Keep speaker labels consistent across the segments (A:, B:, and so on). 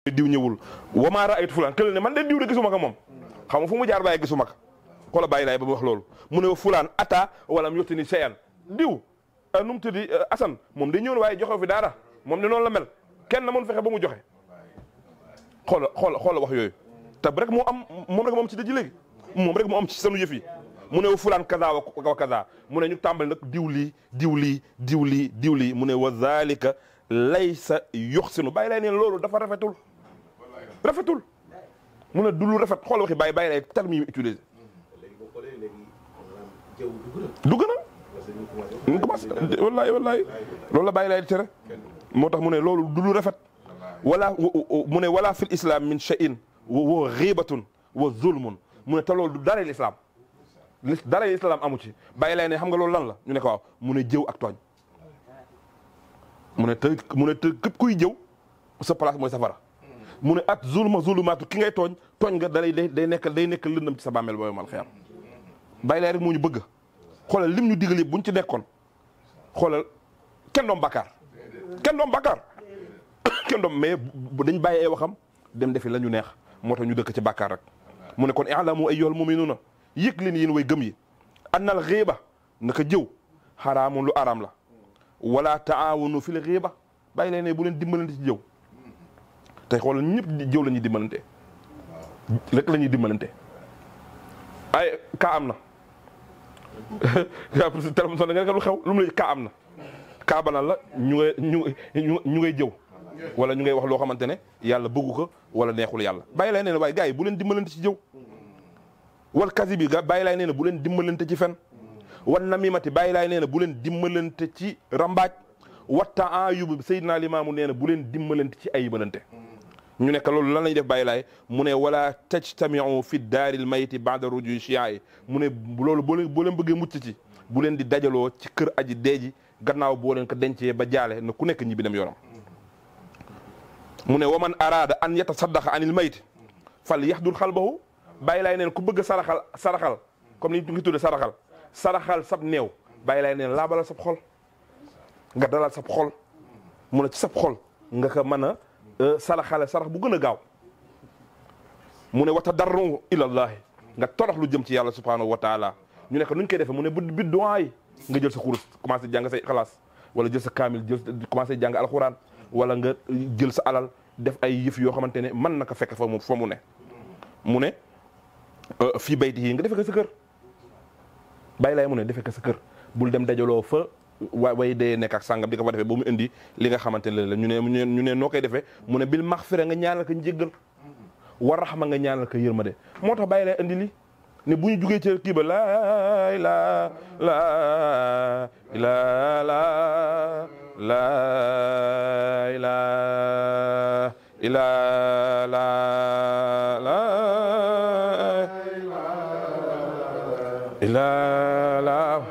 A: diw ñëwul wama raaytu fulaan kële ne man de diw de gisuma ko moom xam nga fu mu jaar bàyyi gisuma ko xoola bàyyi laay ba mu wax loolu mu ne fulaan ata wala mu yotti ni seyan diw nu mu tuddi Assane moom de ñëw waaye joxe fi dara moom de noonu la mel kenn mën fexe ba mu joxe xoola wax yooyu te rek moo am moom rek moo am ci dëj léegi moom rek moo am ci sanu yëf yi mu ne fulaan kaza wa kaza mu ne ñu tàmbali nag diw lii mu ne wa zalika laysa yuxsinu bàyyi lay neen loolu dafa rafetul mu ne du lu rafet xool waxi bàyyi lay terme yi utilisé dugg na ñu commencé wallahi loolu la bàyyi lay tere moo tax mu ne loolu du lu rafet mu ne wala fil islam min shay'in wa ghibatun wa zulmun mu ne te loolu du dara l'islam dara l'islam amu ci bàyyi lay ne xam nga loolu lan la ñu ne ko waaw mu ne jëw ak tooñ mu ne te képp kuy jëw sa place mooy safara mu ne at zulumaatu ki ngay tooñ nga day nekk lëndëm ci sa bàmmeel booy mal xiyam bàyyi lay rek moo ñu bëgg xoolal lim ñu digal yëpp buñ ci nekkoon xoolal kenn doom bàkkaar kenn doom mais dañ bàyyi ay waxam dem defi la ñu neex moo tax ñu dëkk ci bàkkaar rek mu ne kon i'lamu ayyuhal mu'minuuna yëg leen yéen way gëm yi annal ghiiba naka jëw xaraamun lu araam la wala taawunu fil ghiiba bàyyi leen ne bu leen dimbalante ci jëw tey xoolal ñëpp jëw la ñuy dimbalante rek la ñuy dimbalante ay kaa am na yaa parce que téléphone sonné nga lu xew lu mu la kaa am na kaa banal la ñu ngay jëw wala ñu ngay wax loo xamante ne yàlla bëggu ko wala neexul yàlla bàyyi lay nee na waaye gars yi bu leen dimbalante ci jëw wal kasi bi bàyyi laay nee na bu leen dimbalante ci fen wan namimati bàyyi laay nee na bu leen dimbalante ci rambaaj watta ayub Seydina Limaamu nee na bu leen dimbalante ci ayibalante ñu nekk loolu lan lañuy def bàyyi laay mu ne wala tajtamiu fi daaril mayti ba'da ruju'i shiya'i mu ne loolu boo leen bëggee mucc ci bu leen di dajaloo ci kër aji deeji gannaaw boo leen ko dencee ba jaale na ku nekk ñibbi dem yoonam mu ne waman araada an yatasaddaqa anil mayti fal yahdul xalbahu bàyyi laay neen ku bëgg saraxal comme ni ñu ngi tudde saraxal sab néew bàyyi laay neen laabalal sab xol nga dalal sab xol mu ne ci sab xol nga ko mën a saraxale sarax bu gën a gaaw mu ne wata darru ilallahi nga torox lu jëm ci yàlla subhanahu wa taala ñu ne ko nuñ koy defee mu ne bi duwaa yi nga jël sa xurus commencé jàng say xalaas wala jël sa kaamil commencé jàng alxuraan wala nga jël sa alal def ay yëf yoo xamante ne mën na ko fekk fa mu ne mu ne fii bayti yi nga defee ko sa kër bàyyi laay mu ne defee ko sa kër bul dem dajaloo fa way dee nekk ak sàngam di ko fa defee ba mu indi li nga xamante ne la ñu ne noo koy defee mu ne bil maxfira nga ñaanal ko njéggal wa raxma nga ñaanal ko yërmande moo tax bàyyi laay indi li ne bu ñu jugee ci kii ba laa ilaaha illallaah laa ilaaha illallaah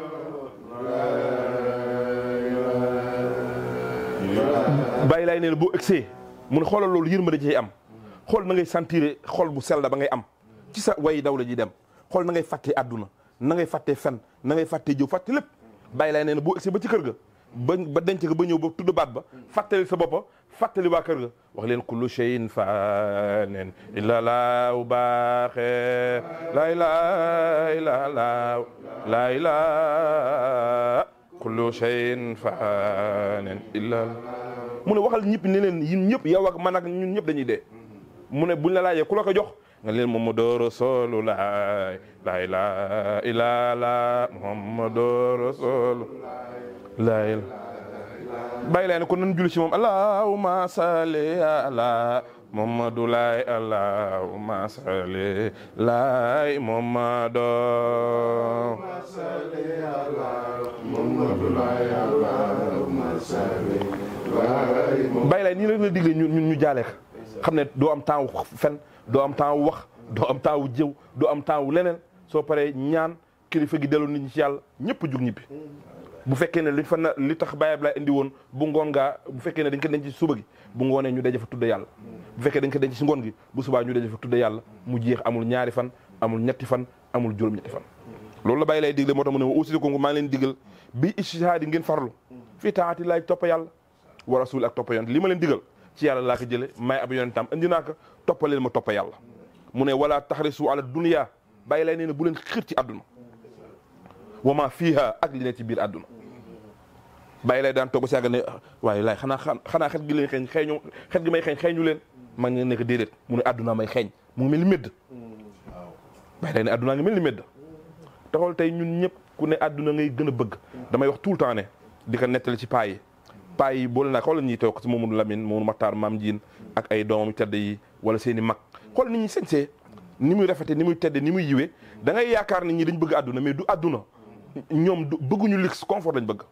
A: bàyyi laay nee na boo egsee mu ne xoolal loolu yërmande ci am xool na ngay sentir xol bu sell ba ngay am ci sa way daw la ji dem xool na ngay fàttee àdduna na ngay fàttee fen na ngay fàttee jëw fàtte lépp bàyyi laay nee na boo egsee ba ci kër ga ba denc ga ba ñëw ba tudd baat ba fàttali sa boppa fàttali waa kër ga wax leen kullu shay'in faanin illa laahu baaxe laa ilaaha illallaah laa ilaaha kullu shay'in faanin illa mu ne waxal ñëpp ne leen yéen ñëpp yow ak man ak ñun ñëpp dañuy dee mu ne buñ la laajee ku la ko jox nga leen Muhammadu Rasulullah laa ilaaha illallaah Muhammadu Rasulullah laa ilaaha bàyyi laa ne kon nan julli ci moom allahumma salli ala Muhammadu laay allahumma salli laay Muhammadu salli ala Muhammadu laay allahumma salli bàyyi laay nii rek la digle ñun ñu jaale xam ne doo am temps wu fen doo am temps wu wax doo am temps wu jëw doo am temps wu leneen soo paree ñaan kilifa gi delloo nit ñi ci yàlla ñëpp jug ñibbi bu fekkee ne li tax Baye Ablaye indi woon bu ngoon ngaa bu fekkee ne dañ ko denc ci suba gi bu ngoonee ñu daje fa tudde yàlla bu fekkee dañ ko denc ci ngoon gi bu subaa ñu daje fa tudde yàlla mu jeex amul ñaari fan amul ñetti fan amul juróom-ñetti fan loolu la Baye lay digle moo tax mu ne aussi ko maa ngi leen digal bi ijtihaad ngeen farlu fii taati laaj topp yàlla wa rasul ak topp yonent li ma leen digal ci yàlla laa ko jële may ab yonentam indi naa ko toppaleen ma toppa yàlla mu ne wala taxrisu ala dunya bàyyi lay nee na bu leen xir ci àdduna wa ma fiha ak li ne ci biir àdduna bàyyi lay daan toog ba si yàgg ne waaye laay xanaa xet gi leen xeeñ xeeñu xet gi may xeeñ xeeñu leen mag ne nekk déedéet mu ne àdduna may xeeñ mu ngi mel ni médd bàyyi lay ne àdduna ngi mel ni médd taxawal tey ñun ñëpp ku ne àdduna ngay gën a bëgg damay wax tout le temps ne di ko nettali ci paa yi boole naa xoolal ñuy toog si Mamadou Lamine Mamadou Makhtar Mame Diine ak ay doomam tedd yi wala seen i mag xool nit ñi sañsee ni muy rafete ni muy tedde ni muy yiwee da ngay yaakaar nit ñi dañ bëgg àdduna mais du àdduna ñoom bëgguñu luxe confort lañ bëgg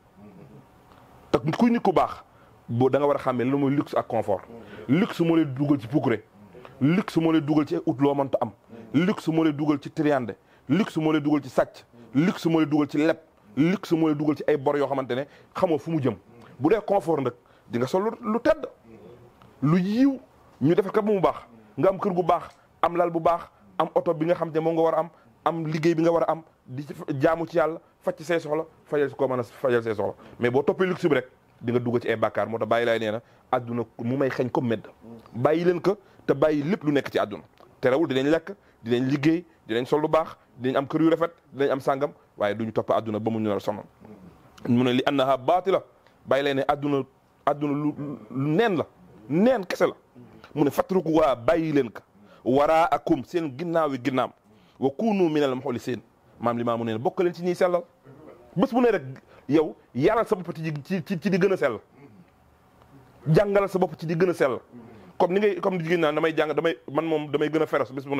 A: te kuy nit ku baax boo da nga war a xàmmee lu mooy luxe ak confort luxe moo lay dugal ci puukure luxe moo lay dugal ci ut loo mënta am luxe moo lay dugal ci triande luxe moo lay dugal ci sàcc luxe moo lay dugal ci leb luxe moo lay dugal ci ay bor yoo xamante ne xamoo fu mu jëm bu dee confort nag di nga sol lu tedd lu yiw ñu defar ko ba mu baax nga am kër gu baax am lal bu baax am oto bi nga xam te moom nga war a am liggéey bi nga war a am di jaamu ci yàlla faj ci say soxla fajal si koo mën a fajal say soxla mais boo toppee luxe bi rek di nga dugg ci ay bàkkaar moo tax bàyyi laay nee na àdduna mu may xeeñ comme medd bàyyi leen ko te bàyyi lépp lu nekk ci àdduna terewul dinañ lekk dinañ liggéey dinañ sol lu baax dinañ am kër yu rafet dinañ am sàngam waaye duñu topp àdduna ba mu ñu nar a sonal mu ne li annaha baatila bàyyi leen ne àdduna lu neen la neen kese la mu ne fatruku waa bàyyi leen ko waraa akum seen ginnaaw yi ginnaam wa kunu minal muxlisiin maam li maa mu ne bokk leen ci ñiy sellal bés bu ne rek yow yaral sa bopp ci di gën a sell jàngalal sa bopp ci di gën a sell comme jigéen naan damay jàng damay gën a feros bés bu ne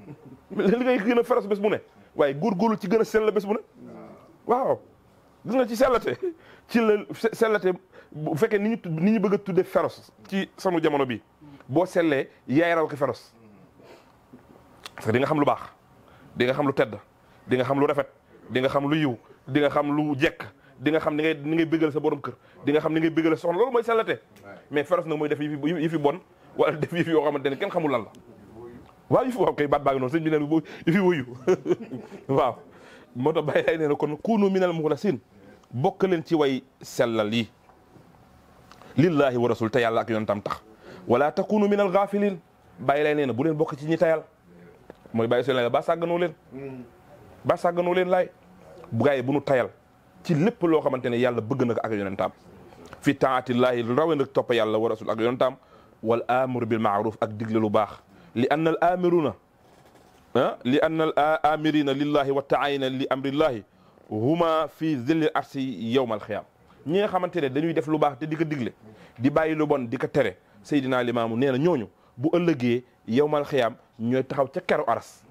A: li ngay gën a feros bés bu ne waaye góorgóorlu ci gën a sell bés bu ne waaw gis nga ci sellate ci la sellate bu fekkee ni ñu bëgg a tudde féroce ci sunu jamono bi boo sellee yaay raw ko féroce parce que di nga xam lu baax di nga xam lu tedd di nga xam lu rafet di nga xam lu yiw di nga xam lu jekk di nga xam ni ngay bëggal sa borom kër di nga xam ni ngay bëggal sa soxna loolu mooy sellate mais féroce nag mooy def yi fi bon wala def yi fi yoo xamante ne kenn xamul lan la waaw yi fi waaw kay baat baa ngi noonu sëñ bi neen yi fi wuyu waaw moo tax bàyyi lay nee na kon kunu minal muxlasiin bokk leen ci way sellal yi lillahi wa rasul te yàlla ak yonentam tax wala takunu minal gaafiliin bàyyi lay nee na bu leen bokk ci ñi tayal mooy bàyyi seen la ba sàgganoo leen laay bu gaa yi bu nu tayal ci lépp loo xamante ne yàlla bëgg na ko ak yonentam fi taatillahi rawe nag topp yàlla wa rasul ak yonentam wal amru bil maaruf ak digle lu baax li anna al amirina lillahi wa taayina li amrillahi huma fi zilli arsi yawma alxiyaam ñi nga xamante ne dañuy def lu baax te di ko digle di bàyyi lu bon di ko tere Seydina Limaamu nee na ñooñu bu ëllëgee yawmal xiyaam ñooy taxaw ca keru aras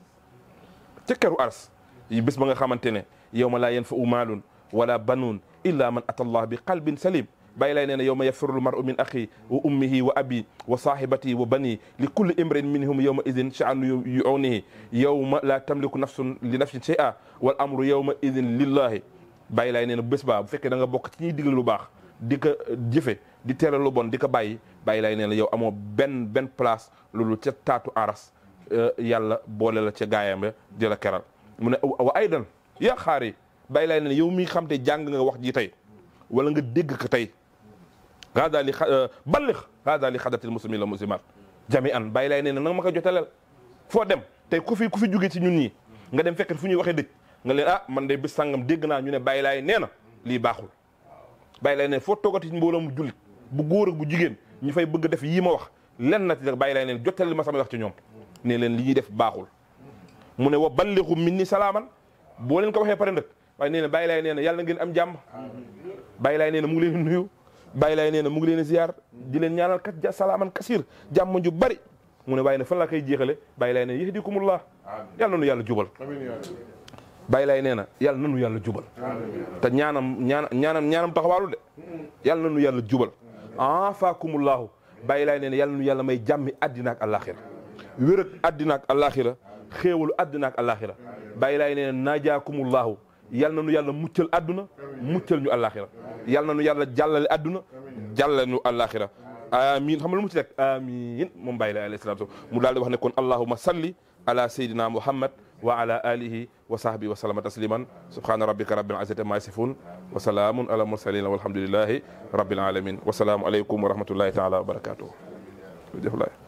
A: yi bés ba nga xamante ne yawma laa yanfa'u maalun wala banuun illa man ata allah bi qalbin salim bàyyi lay nee na yawma yafirru l-mar'u min axi wa ummihi wa abi wa sahibati wa bani li kulli imrin minhum yawma idin sha'nu yu'nihi yawma la tamliku nafsun li nafsin shay'a wal amru yawma idin lillahi bàyyi lay nee na bés ba bu fekkee da nga bokk ci ñuy digle lu baax di ko jëfe di tere lu bon di ko bàyyi lay nee na yow amoo benn place loolu ca taatu aras yàlla boole la ca gaayam ya di la keral mu ne wa aydan yaa xaari bàyyi lay nee na yow mi xam te jàng nga wax ji tey wala nga dégg ko tey hada li ballix hada li xadatil muslimin la muslimat jami an bàyyi lay nee na nanga ma ko jotaleel foo dem tey ku fi jóge ci ñun ñii nga dem fekk fu ñuy waxee dëj nga leen man de bis sàngam dégg naa ñu ne bàyyi laay nee na lii baaxul bàyyi laay nee foo toogati mbooloo mu jullit bu góor ak bu jigéen ñu fay bëgg def yii ma wax len na ci rek bàyyi laay neen jottali ma sama wax ci ñoom ne leen li ñuy def baaxul mu ne wa ballighu minni salaaman boo leen ko waxee pare nag waaye nee na bàyyi laay nee na yàlla na ngeen am jàmm bàyyi laay nee na mu ngi leen nuyu bàyyi laay nee na mu ngi leen ziar di leen ñaanal kat salaaman kasir jàmm ju bari mu ne waaye ne fan la koy jeexale bàyyi laay nee na yahdikumullah yàlla nanu yàlla jubal bàyyi laay nee na yàlla nanu yàlla jubal te ñaanam taxawaalu de yàlla nanu yàlla jubal afaakumullahu bàyyi laay nee na yàlla nanu yàlla may jàmmi àddina ak àllaaxira wér ak àddina ak àllaaxira xéewalu àddina ak àllaaxira bàyyi laay nee na najaakumullahu yàlla nanu yàlla muccal àdduna muccal ñu àllaaxira yàlla nanu yàlla jàllale àdduna jàllale ñu àllaaxira amiin xam nga lu mu ci rek amiin moom bàyyi laay alayhi salaatu mu daal di wax ne kon allahumma salli ala sayyidina muhammad wa ala alihi wa sahbihi wa sallama tasliman subhana rabbika rabbil izzati amma yasifun wa salamun ala mursalin walhamdulillahi rabbil alamin wa salaamu aleykum wa rahmatullahi taala wa barakatuh.